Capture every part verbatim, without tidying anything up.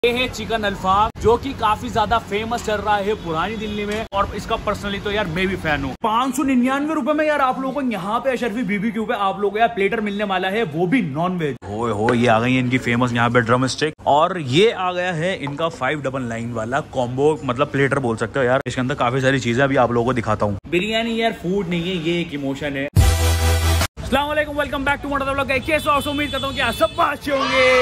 ये है चिकन अल्फाम जो कि काफी ज्यादा फेमस चल रहा है पुरानी दिल्ली में, और इसका पर्सनली तो यार मैं भी फैन हूँ। पाँच सौ निन्यानवे रुपए में यार आप लोगों को यहाँ पे अशरफी बीबीक्यू पे आप लोगों को यार प्लेटर मिलने वाला है, वो भी नॉन वेज। हो हो ये आ गई है इनकी फेमस यहाँ पे ड्रम स्टिक, और ये आ गया है इनका फाइव डबल नाइन वाला कॉम्बो, मतलब प्लेटर बोल सकते हो यार। इसके अंदर काफी सारी चीजें अभी आप लोगों को दिखाता हूँ। बिरयानी यार फूड नहीं है, ये एक इमोशन है। अस्सलाम वालेकुम, welcome back to motor vlog. कैसे हो? उम्मीद करता हूँ कि आप सब अच्छे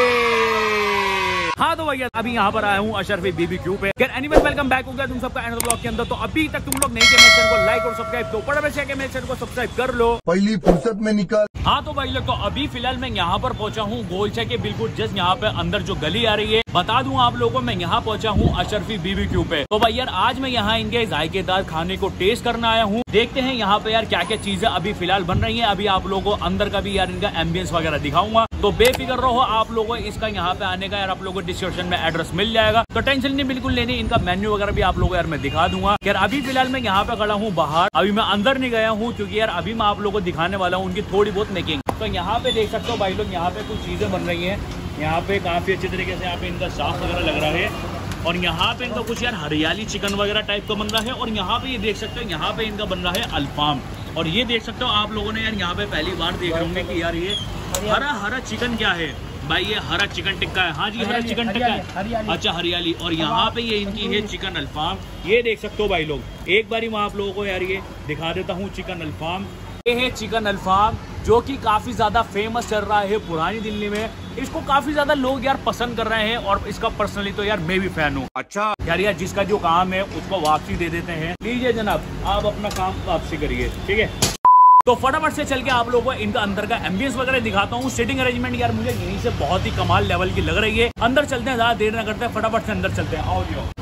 होंगे। हाँ तो भैया अभी यहाँ पर आया हूँ अशरफी बीबीक्यू पे। एनीवेज वेलकम बैक हो गया तुम सबका एंड ब्लॉग के अंदर। तो अभी तक तुम लोग नहीं किए मेरे चैनल को लाइक और सब्सक्राइब, तो फटाफट से मेरे चैनल को सब्सक्राइब कर लो, पहली फुर्सत में निकाल। हाँ तो भाई लोग, तो अभी फिलहाल मैं यहाँ पर पहुंचा हूँ गोलचा के बिल्कुल जस्ट यहाँ पे अंदर जो गली आ रही है, बता दूं आप लोगों को मैं यहाँ पहुंचा हूँ अशरफी बीबीक्यू पे। तो भाई यार आज मैं यहाँ इनके जायकेदार खाने को टेस्ट करना आया हूँ। देखते हैं यहाँ पे यार क्या क्या चीजें अभी फिलहाल बन रही है। अभी आप लोगों को अंदर का भी यार इनका एम्बियंस वगैरह दिखाऊंगा, तो बेफिक्र रहो आप लोगों को। इसका यहाँ पे आने का यार आप लोगों को डिस्क्रिप्शन में एड्रेस मिल जाएगा, तो टेंशन नहीं बिल्कुल लेनी। इनका मेन्यू वगैरह भी आप लोगों को यार मैं दिखा दूंगा। यार अभी फिलहाल मैं यहाँ पे खड़ा हूँ बाहर, अभी मैं अंदर नहीं गया हूँ क्योंकि यार अभी मैं आप लोगों को दिखाने वाला हूँ उनकी थोड़ी बहुत मेकिंग। तो यहाँ पे देख सकते हो भाई लोग, यहाँ पे कुछ चीजें बन रही है। यहाँ पे काफी अच्छे तरीके से यहाँ पे इनका साफ वगैरह लग रहा है, और यहाँ पे इनका कुछ यार हरियाली चिकन वगैरह टाइप का बन रहा है। और यहाँ पे ये देख सकते हो यहाँ पे इनका बन रहा है अल्फाम, और ये देख सकते हो आप लोगों ने यार यहाँ पे पहली बार देख रहे होंगे कि यार ये हरा हरा चिकन क्या है भाई, ये हरा चिकन टिक्का है। हाँ जी हरा चिकन टिक्का है, अच्छा हरियाली। और यहाँ पे ये इनकी है चिकन अल्फाम, ये देख सकते हो भाई लोग। एक बारी मैं आप लोगों को यार ये दिखा देता हूँ चिकन अल्फाम। ये है चिकन अल्फाम जो कि काफी ज्यादा फेमस चल रहा है पुरानी दिल्ली में। इसको काफी ज्यादा लोग यार पसंद कर रहे हैं, और इसका पर्सनली तो यार मैं भी फैन हूँ। अच्छा यार यार जिसका जो काम है उसको वापसी दे देते हैं। लीजिए जनाब, आप अपना काम वापसी करिए, ठीक है। तो फटाफट से चल के आप लोगों को इनका अंदर का एम्बियंस वगैरह दिखाता हूँ। सिटिंग अरेंजमेंट यार मुझे यहीं से बहुत ही कमाल लेवल की लग रही है। अंदर चलते हैं, ज्यादा देर ना करते हैं, फटाफट से अंदर चलते हैं। आओ जी आओ।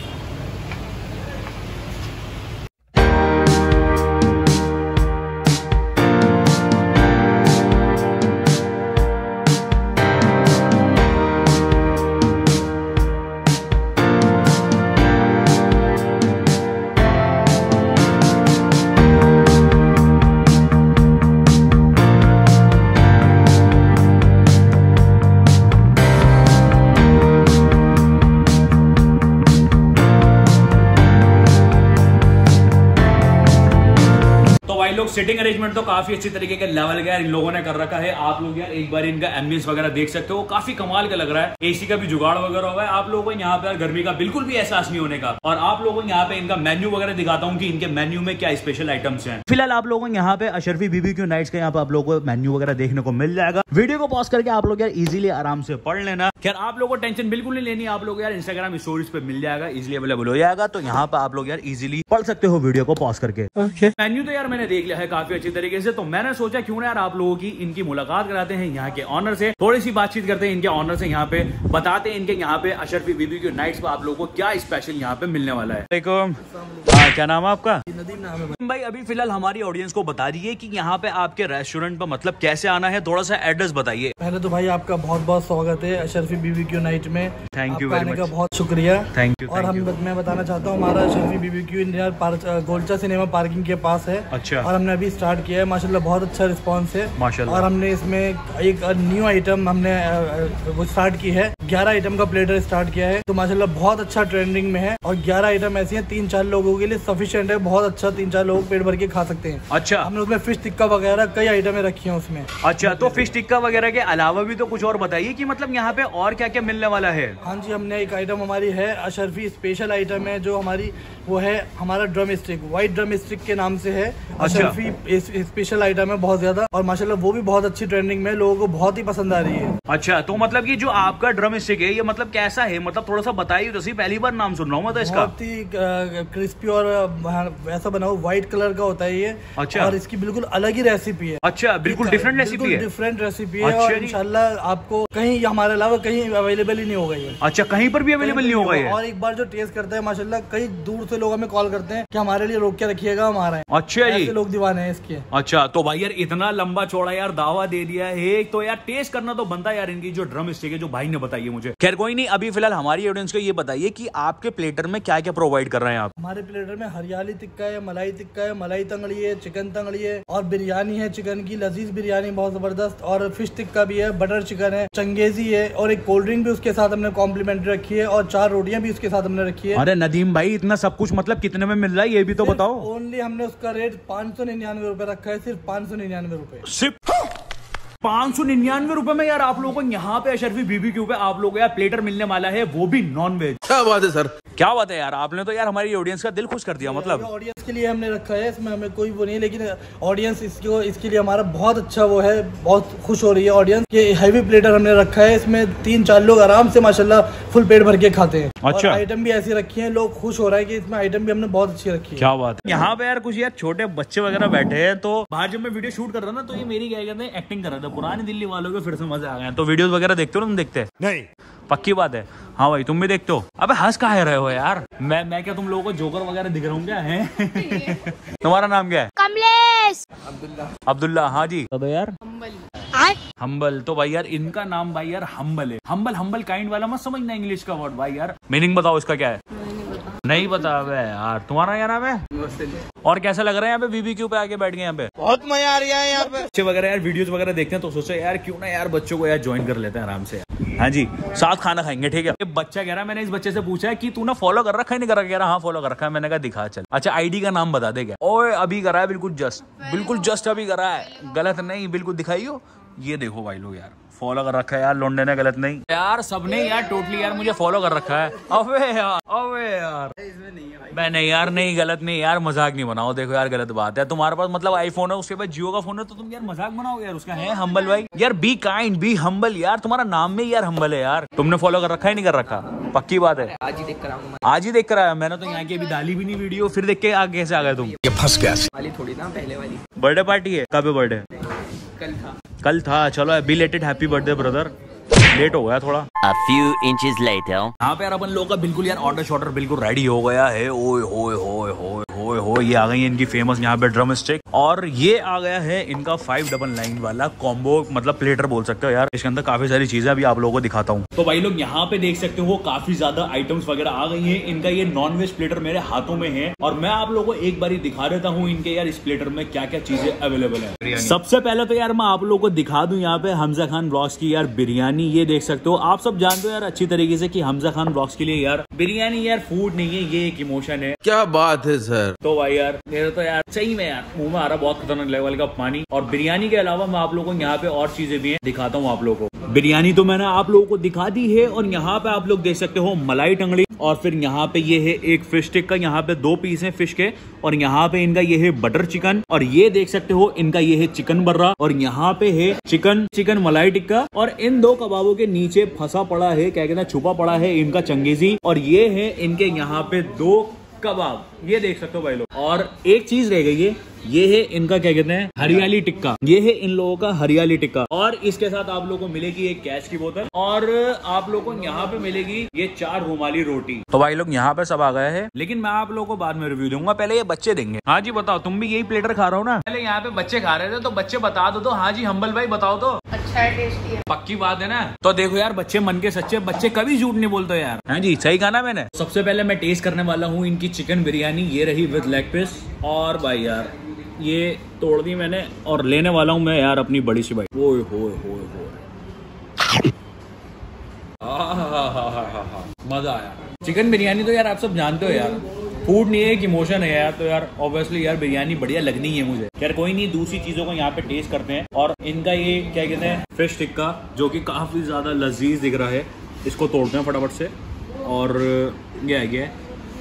लोग सिटिंग अरेंजमेंट तो काफी अच्छी तरीके के लेवल का इन लोगों ने कर रखा है। आप लोग यार एक बार इनका एम्बियंस वगैरह देख सकते हो, काफी कमाल का लग रहा है। एसी का भी जुगाड़ वगैरह हुआ है। आप लोगों को यहाँ पे गर्मी का बिल्कुल भी एहसास नहीं होने का। और आप लोगों को यहाँ पे इनका मेन्यू वगैरह दिखाता हूँ कि इनके मेन्यू में क्या स्पेशल आइटम्स हैं। फिलहाल आप लोगों को यहाँ पे अशरफी बीबीक्यू नाइट्स का यहाँ पे आप लोगों को मेन्यू वगैरह देखने को मिल जाएगा। वीडियो को पॉज करके आप लोग यार इजिली आराम से पढ़ लेना। खैर आप लोगों को टेंशन बिल्कुल नहीं लेनी। आप लोग यार इंस्टाग्राम स्टोरीज पे मिल जाएगा, इजिली अवेलेबल हो जाएगा। तो यहाँ पे आप लोग यार इजिली पढ़ सकते हो वीडियो को पॉज करके। मेन्यू तो यार मैंने देख लिया है काफी अच्छी तरीके से, तो मैंने सोचा क्यों ना यार आप लोगों की इनकी मुलाकात कराते हैं यहाँ के ऑनर से, थोड़ी सी बातचीत करते हैं इनके ऑनर से, यहाँ पे बताते हैं इनके यहाँ पे अशरफी बीबीक्यू नाइट्स पे आप लोगों को क्या स्पेशल यहाँ पे मिलने वाला है। हाँ, क्या नाम है आपका? नदीम नाम है भाई। अभी फिलहाल हमारी ऑडियंस को बता दीजिए कि यहाँ पे आपके रेस्टोरेंट पे मतलब कैसे आना है, थोड़ा सा एड्रेस बताइए। पहले तो भाई आपका बहुत बहुत स्वागत है अशरफी बीबीक्यू नाइट में। थैंक यू वेरी मच, बहुत शुक्रिया। Thank you. और हम मैं बताना चाहता हूँ हमारा Ashrafi BBQ India Golcha cinema parking के पास है। अच्छा। और हमने अभी स्टार्ट किया है, माशाल्लाह बहुत अच्छा रिस्पांस है माशाल्लाह। और हमने इसमें एक न्यू आइटम हमने वो स्टार्ट की है, ग्यारह आइटम का प्लेटर स्टार्ट किया है, तो माशाल्लाह बहुत अच्छा ट्रेंडिंग में है। और ग्यारह आइटम ऐसी हैं तीन चार लोगों के लिए सफिशिएंट है, बहुत अच्छा, तीन चार लोग पेट भर के खा सकते हैं। अच्छा। हमने उसमें फिश टिक्का वगैरह कई आइटमें रखी हैं उसमें। अच्छा, तो फिश टिक्का वगैरह के अलावा भी तो कुछ और बताइए कि मतलब यहाँ पे और क्या क्या मिलने वाला है। हाँ जी, हमने एक आइटम हमारी है अशरफी स्पेशल आइटम है जो हमारी वो है हमारा drum stick, white drum stick के नाम से है। अशरफी स्पेशल आइटम है बहुत ज्यादा, और माशाल्लाह वो भी बहुत अच्छी ट्रेंडिंग में, लोगों को बहुत ही पसंद आ रही है। अच्छा, तो मतलब कि जो आपका ड्रम स्टिक है ये मतलब कैसा है, मतलब थोड़ा सा बताइए तो सही, पहली बार नाम सुन रहा हूँ मैं तो इसका। बहुत ही क्रिस्पी और ऐसा बना हुआ व्हाइट कलर का होता है ये। अच्छा। और इसकी बिल्कुल अलग ही रेसिपी है। अच्छा, बिल्कुल डिफरेंट रेसिपी है। डिफरेंट रेसिपी है और इंशाल्लाह आपको कहीं हमारे अलावा कहीं अवेलेबल ही नहीं होगा ये। अच्छा, कहीं पर भी अवेलेबल नहीं होगा ये। और एक बार जो टेस्ट करता है माशाल्लाह कई दूर से लोग हमें कॉल करते हैं कि हमारे लिए रोक के रखिएगा, हमारा। अच्छा जी, लोग दीवाने हैं इसके। अच्छा, तो भाई यार इतना लंबा चौड़ा यार दावा दे दिया है, तो यार टेस्ट करना तो बनता है यार इनकी जो ड्रम स्टिक है जो भाई ने बताई है। बताइए मुझे। खैर कोई नहीं, अभी फिलहाल हमारी ऑडियंस को ये बताइए कि आपके प्लेटर में क्या क्या प्रोवाइड कर रहे हैं आप। हमारे प्लेटर में हरियाली टिक्का है, मलाई टिक्का है, मलाई तंगड़ी है, चिकन तंगड़ी है और बिरयानी है चिकन की, लजीज बिरयानी बहुत जबरदस्त, और फिश टिक्का भी है, बटर चिकन है, चंगेजी है और एक कोल्ड ड्रिंक भी उसके साथ हमने कॉम्प्लीमेंट्री रखी है और चार रोटियां भी उसके साथ हमने रखी है। अरे नदीम भाई, इतना सब कुछ मतलब कितने में मिल रहा है ये भी तो बताओ। ओनली हमने उसका रेट पाँच सौ निन्यानवे रूपए रखा है, सिर्फ पाँच सौ निन्यानवे रूपए। सिर्फ पाँच सौ निन्यानवे रुपए में यार आप लोगों को यहाँ पे अशरफी बीबीक्यू पे आप लोगों को यार प्लेटर मिलने वाला है, वो भी नॉन वेज। क्या बात है सर, क्या बात है यार, आपने तो यार हमारी ऑडियंस का दिल खुश कर दिया। मतलब ऑडियंस के लिए हमने रखा है, इसमें हमें कोई वो नहीं है, लेकिन ऑडियंस इसको इसके लिए हमारा बहुत अच्छा वो है, बहुत खुश हो रही है ऑडियंस। ये हैवी प्लेटर हमने रखा है, इसमें तीन चार लोग आराम से माशाल्लाह फुल पेट भर के खाते हैं। अच्छा, आइटम भी ऐसी रखी है, लोग खुश हो रहा है कि इसमें आइटम भी हमने बहुत अच्छी रखी है। क्या बात है। यहाँ पे यार कुछ यार छोटे बच्चे वगैरह बैठे हैं, तो बाहर जब मैं वीडियो शूट कर रहा था तो ये मेरी क्या कहते हैं एक्टिंग कर रहा था, पुरानी दिल्ली वालों को फिर से मजा आ गया। तो वीडियोस वगैरह देखते हो ना तुम? देखते हैं नहीं? पक्की बात है। हाँ भाई तुम भी देखते हो? अबे हंस कहाँ रहे हो यार? मैं मैं क्या तुम लोगों को जोकर वगैरह दिख रहा हूँ क्या है? तुम्हारा नाम क्या है? कमलेश। अब्दुल्ला। अब्दुल्ला, हाँ जी। तो यार हम्बल, तो भाई यार इनका नाम भाई यार हम्बल है। हम्बल हम्बल काइंड वाला मत समझना इंग्लिश का वर्ड भाई यार। मीनिंग बताओ इसका क्या है? नहीं पता यार। तुम्हारा क्या नाम है? और कैसा लग रहा है यहाँ पे बीबीक्यू पे आके बैठ गए? यहाँ पे बहुत मजा आ रहा है। यहाँ पे बच्चे वगैरह यार वीडियोस वगैरह देखते हैं तो सोचे यार क्यों ना यार बच्चों को यार ज्वाइन कर लेते हैं आराम से। हाँ जी, साथ खाना खाएंगे, ठीक है। ये बच्चा कह रहा है, मैंने इस बच्चे से पूछा है कि तू ना फॉलो कर रखा है नहीं कर रखा? कह रहा हाँ फॉलो कर रखा है। मैंने कहा दिखा चल। अच्छा आईडी का नाम बता दे क्या? ओए अभी करा है, बिल्कुल जस्ट बिल्कुल जस्ट अभी करा है, गलत नहीं, बिल्कुल दिखाइयो। ये देखो भाई लोग यार फॉलो कर रखा है यार लोंडे ने, गलत नहीं यार, सबने यार टोटली यार मुझे फॉलो कर रखा है। अबे यार अबे यार मैं नहीं यार, नहीं गलत नहीं यार, मजाक नहीं बनाओ। देखो यार गलत बात है, तुम्हारे पास मतलब आईफोन है, उसके बाद जियो का फोन है, तो तुम यार मजाक बनाओ यार उसका। है हम्बल भाई यार, बी काइंड बी हम्बल यार, तुम्हारा नाम में यार हम्बल है यार। तुमने फॉलो कर रखा है नहीं कर रखा? पक्की बात है। आज ही देख कर आऊंगा। आज ही देख कर आया मैंने तो यहाँ की अभी डाली भी नहीं वीडियो, फिर देख के आगे कैसे आ गए तुम? ये फंस गया वाली थोड़ी ना, पहले वाली बर्थडे पार्टी है। कब है बर्थडे? कल था। कल था, चलो belated happy birthday brother. Late हो गया थोड़ा। A few inches later. यहाँ पे यार अपन लोगों का बिल्कुल यार ऑर्डर शॉर्डर बिल्कुल रेडी हो गया है। ओए होए होए होए होए होए, ये आ गई है इनकी फेमस यहाँ पे ड्रम स्टिक, और ये आ गया है इनका फाइव डबल नाइन वाला कॉम्बो, मतलब प्लेटर बोल सकते हो यार। इसके अंदर काफी सारी चीजें अभी आप लोगों को दिखाता हूँ। तो भाई लोग यहाँ पे देख सकते हो काफी ज्यादा आइटम्स वगैरह आ गई है। इनका ये नॉन वेज प्लेटर मेरे हाथों में है, और मैं आप लोगों को एक बार दिखा देता हूँ इनके यार इस प्लेटर में क्या क्या चीजें अवेलेबल है। सबसे पहले तो यार मैं आप लोगों को दिखा दूं यहाँ पे हमजा खान ब्लॉग्स की यार बिरयानी। ये देख सकते हो, आप सब जानते हो यार अच्छी तरीके से कि हमजा खान ब्लॉग्स के लिए यार बिरयानी यार फूड नहीं है, ये एक इमोशन है। क्या बात है सर। तो भाई यार मेरे तो यार सही में यार मुंह में आ रहा बहुत खतरनाक लेवल का पानी। और बिरयानी के अलावा मैं आप लोगों को यहाँ पे और चीजें भी हैं, दिखाता हूँ आप लोगों को। बिरयानी तो मैंने आप लोगों को दिखा दी है, और यहाँ पे आप लोग देख सकते हो मलाई टंगड़ी, और फिर यहाँ पे ये है एक फिश स्टिक का, यहाँ पे दो पीस है फिश के, और यहाँ पे इनका ये है बटर चिकन, और ये देख सकते हो इनका ये है चिकन बर्रा, और यहाँ पे है चिकन चिकन मलाई टिक्का, और इन दो कबाबों के नीचे फंसा पड़ा है, क्या कहते हैं छुपा पड़ा है इनका चंगेजी, और ये है इनके यहाँ पे दो कबाब, ये देख सकते हो भाई लोग। और एक चीज रह गई है, ये है इनका क्या कहते हैं हरियाली टिक्का, ये है इन लोगों का हरियाली टिक्का, और इसके साथ आप लोगों को मिलेगी एक कैश की बोतल, और आप लोगों को यहाँ पे मिलेगी ये चार रुमाली रोटी। तो भाई लोग यहाँ पे सब आ गए हैं, लेकिन मैं आप लोगों को बाद में रिव्यू दूंगा, पहले ये बच्चे देंगे। हाँ जी बताओ, तुम भी यही प्लेटर खा रहे हो ना? पहले यहाँ पे बच्चे खा रहे थे तो बच्चे बता दो तो। हाँ जी हम्बल भाई बताओ तो। अच्छा है, टेस्टी है। पक्की बात है ना? तो देखो यार बच्चे मन के सच्चे, बच्चे कभी झूठ नहीं बोलते यार। हाँ जी सही कहा ना मैंने? सबसे पहले मैं टेस्ट करने वाला हूँ इनकी चिकन बिरयानी, ये रही विद लेग पीस, और भाई यार ये तोड़ दी मैंने, और लेने वाला हूँ मैं यार अपनी बड़ी सी भाई। ओए होए होए होए, मजा आया। चिकन बिरयानी तो यार आप सब जानते हो यार, फूड नहीं है एक इमोशन है यार, तो यार ऑब्वियसली यार बिरयानी बढ़िया लगनी है मुझे। यार कोई नहीं, दूसरी चीजों को यहाँ पे टेस्ट करते हैं। और इनका ये क्या कहते हैं फिश टिक्का, जो कि काफी ज्यादा लजीज दिख रहा है, इसको तोड़ते हैं फटाफट से। और ये आ गया,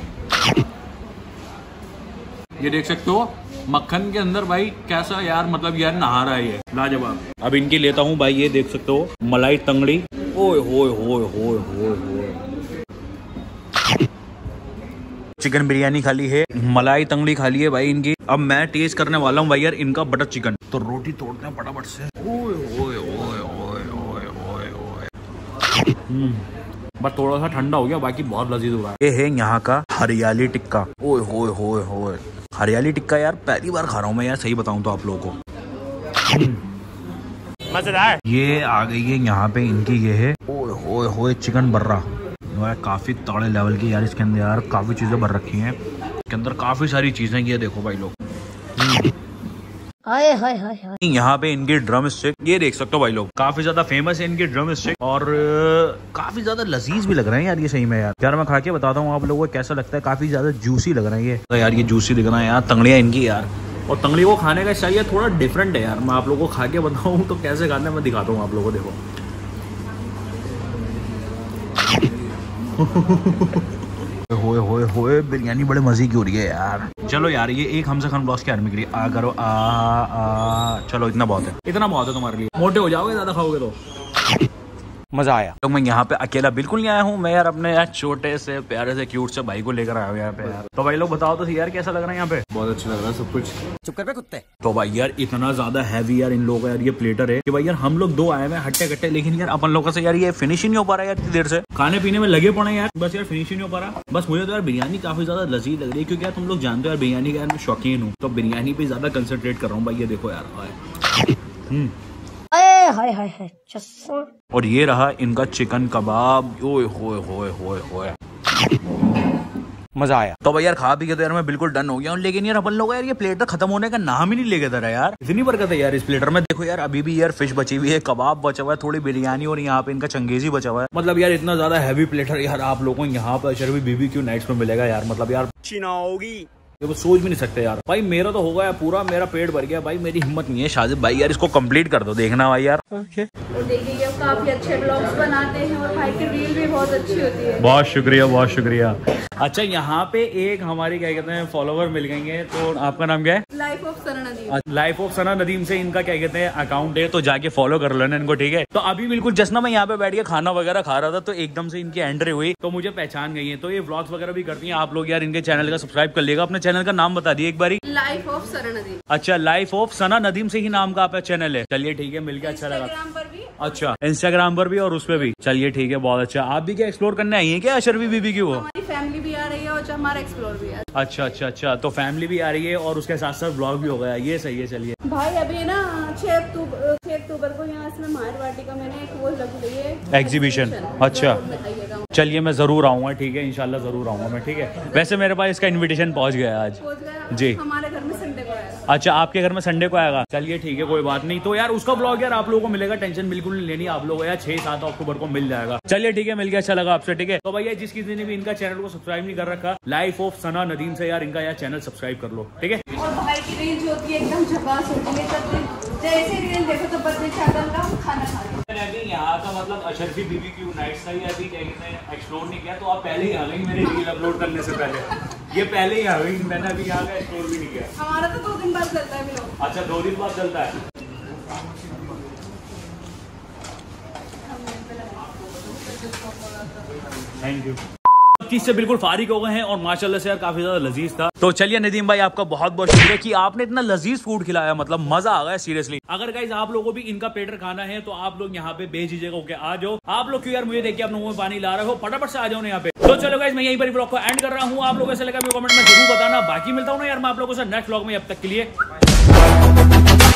ये देख सकते हो मक्खन के अंदर भाई कैसा यार, मतलब यार नहा रहा है ये, लाजवाब। अब इनकी लेता हूँ भाई, ये देख सकते हो मलाई तंगड़ी। ओए होए होए होए होए होए, चिकन बिरयानी खाली है, मलाई तंगड़ी खाली है भाई इनकी। अब मैं टेस्ट करने वाला हूँ भाई यार इनका बटर चिकन। तो रोटी तोड़ते हैं फटाफट से। ओए ओए ओए ओए ओए ओए ओए, बस थोड़ा सा ठंडा हो गया, बाकी बहुत लजीज हो रहा है। ये है यहाँ का हरियाली टिक्का। ओए होए होए होए, हरियाली टिक्का यार पहली बार खा रहा हूँ मैं यार, सही बताऊँ तो आप लोगों को। मजेदार। ये आ गई है यहाँ पे इनकी, ये है ओए होए होए चिकन बर्रा काफी तगड़े लेवल की यार। इसके अंदर यार काफी चीजें भर रखी हैं, इसके अंदर काफी सारी चीजें। ये देखो भाई लोग, हाय हाय हाय हाय। यहाँ पे इनकी ड्रम स्टिक ये देख सकते हो भाई लोग, काफी ज्यादा फेमस है इनकी ड्रम स्टिक और काफी ज्यादा लजीज भी लग रहे हैं यार ये सही में यार। यार मैं खा के बताता हूँ आप लोगों को कैसा लगता है, काफी ज्यादा जूसी लग रहा है ये। तो यार ये जूसी दिख रहा है यार, तंगड़ियाँ इनकी यार। और तंगड़ी को खाने का स्टाइल थोड़ा डिफरेंट है यार। मैं आप लोगों को खा के बताऊँ तो कैसे खाते हैं मैं दिखाता हूँ आप लोगों को। देखो होए होए होए बिरयानी बड़े मजे की हो रही है यार। चलो यार ये एक हमसे खान ब्लॉग्स की आर्मी के लिए आ करो आ आ चलो इतना बहुत है, इतना बहुत है तुम्हारे लिए। मोटे हो जाओगे ज्यादा खाओगे तो। मजा आया। तो मैं यहाँ पे अकेला बिल्कुल नहीं आया हूँ, मैं यार अपने यार छोटे से प्यारे से क्यूट से भाई को लेकर आया हूँ यहाँ पे यार। तो भाई लोग बताओ तो यार कैसा लग रहा है यहाँ पे? बहुत अच्छा लग रहा है सब कुछ। चुप कर पे कुत्ते। तो भाई यार इतना ज्यादा हैवी यार इन लोगों का यार ये प्लेटर है कि भाई यार हम लोग दो आए हुए हट्टे कट्टे, लेकिन यार अपन लोगों से यार ये फिनिश ही नहीं हो पा रहा है यार। इतनी देर से खाने पीने में लगे पड़े यार, बस यार फिनिश ही नहीं हो पा रहा। बस मुझे तो यार बिरयानी काफी ज्यादा लजीज लग रही है, क्योंकि यार तुम लोग जानते हो यार बिरयानी का यार मैं शौकीन हूँ, तो बिरयानी पे ज्यादा कंसंट्रेट कर रहा हूँ भाई। ये देखो यार हम्म हाय हाय हाय चस्सा। और ये रहा इनका चिकन कबाब। ओए होए होए होए होए मजा आया। तो भाई यार खा पी के तो यार मैं बिल्कुल डन हो गया हूँ, लेकिन यार अपन लोग यार ये प्लेटर खत्म होने का नाम ही नहीं लेके दे रहा यार। इतनी बरकत है यार इस प्लेटर में। देखो यार अभी भी यार फिश बची हुई है, कबाब बचा हुआ है, थोड़ी बिरयानी और यहाँ पे इनका चंगेजी बचा हुआ है। मतलब यार इतना ज्यादा हैवी प्लेटर यार आप लोगों को यहाँ पर अशरफी बीबीक्यू नाइट्स में मिलेगा यार। मतलब यार चीना होगी ये सोच भी नहीं सकते यार। भाई मेरा तो हो गया पूरा, मेरा पेट भर गया भाई, मेरी हिम्मत नहीं है। शाजिद भाई यार इसको कंप्लीट कर दो, देखना भाई यार। देखिए ये काफी अच्छे ब्लॉग्स बनाते हैं और भाई की रील भी बहुत अच्छी होती है। बहुत शुक्रिया बहुत शुक्रिया। अच्छा यहाँ पे एक हमारी क्या कहते हैं फॉलोवर मिल गई है, तो आपका नाम क्या है? Life of Sana Nadeem. Life of Sana Nadeem से इनका क्या कहते हैं अकाउंट है, तो जाके फॉलो कर लेना इनको, ठीक है। तो अभी बिल्कुल जस्ट ना मैं यहाँ पे बैठ के खाना वगैरह खा रहा था, तो एकदम से इनकी एंट्री हुई तो मुझे पहचान गई है। तो ये व्लॉग्स वगैरह भी करती हैं। आप लोग यार इनके चैनल का सब्सक्राइब कर लेगा। अपने चैनल का नाम बता दिए एक बारी। Life of Sana Nadeem. अच्छा लाइफ ऑफ सना नदीम से ही नाम का आपका चैनल है। चलिए ठीक है, मिलकर अच्छा लगा। पर भी अच्छा इंस्टाग्राम पर भी और उस पर भी। चलिए ठीक है बहुत अच्छा। आप भी क्या एक्सप्लोर करने आई है क्या अशरफी बीबीक्यू? हमारी फैमिली भी आ रही है और हमारा एक्सप्लोर भी है। अच्छा अच्छा अच्छा, तो फैमिली भी आ रही है और उसके साथ साथ ब्लॉग भी हो गया, ये सही है। चलिए भाई अभी ना छह अक्टूबर छह अक्टूबर को यहाँ इसमें माहिर वाटी का मैंने एक वो लग रही है एग्जीबिशन। अच्छा चलिए मैं जरूर आऊंगा, ठीक है इंशाल्लाह जरूर आऊंगा मैं, ठीक है। वैसे मेरे पास इसका इनविटेशन पहुंच गया आज जी। हमारे घर में संडे को आएगा। अच्छा आपके घर में संडे को आएगा, चलिए ठीक है कोई बात नहीं। तो यार उसका ब्लॉग यार आप लोगों को मिलेगा, टेंशन बिल्कुल नहीं लेनी आप लोगों को यार। छह सात अक्टूबर को मिल जाएगा। चलिए ठीक है, मिल गया, अच्छा लगा आपसे, ठीक है। तो भैया जिस किसी ने भी इनका चैनल को सब्सक्राइब नहीं कर रखा, लाइफ ऑफ सना नदीम से यार इनका यार चैनल सब्सक्राइब कर लो, ठीक है। और भाई की रील जो होती है एकदम झकास होती है, जैसे रील देखो तो बदले चावल का खाना खा रहे। अभी यहाँ का मतलब अशरफी बीबीक्यू नाइट्स का ही अभी क्या कहते हैं एक्सप्लोर नहीं किया, तो आप पहले ही आ गई मेरी रील अपलोड करने से पहले। ये पहले ही आ गई, मैंने अभी यहाँ का एक्सप्लोर भी नहीं किया। हमारा तो दो दिन बाद चलता है ब्लॉग। अच्छा दो दिन बाद चलता है। Thank you. चीज से बिल्कुल फारिग हो गए हैं और माशाल्लाह से यार काफी ज्यादा लजीज था। तो चलिए नदीम भाई आपका बहुत बहुत शुक्रिया कि आपने इतना लजीज फूड खिलाया, मतलब मजा आ गया सीरियसली। अगर गाइस आप लोगों को भी इनका प्लेटर खाना है तो आप लोग यहाँ पे बेझिझक होकर आ जाओ। आप लोग क्यों यार मुझे देखिए आप लोगों में पानी ला रहे हो, फटाफट से आ जाओ ना यहाँ पे। तो चलो गाइस मैं यहीं पर ब्लॉग को एंड कर रहा हूँ। आप लोगों से लगा कमेंट में जरूर बताना। बाकी मिलता हूँ ना यार मैं आप लोगों से नेक्स्ट ब्लॉग में, अब तक के लिए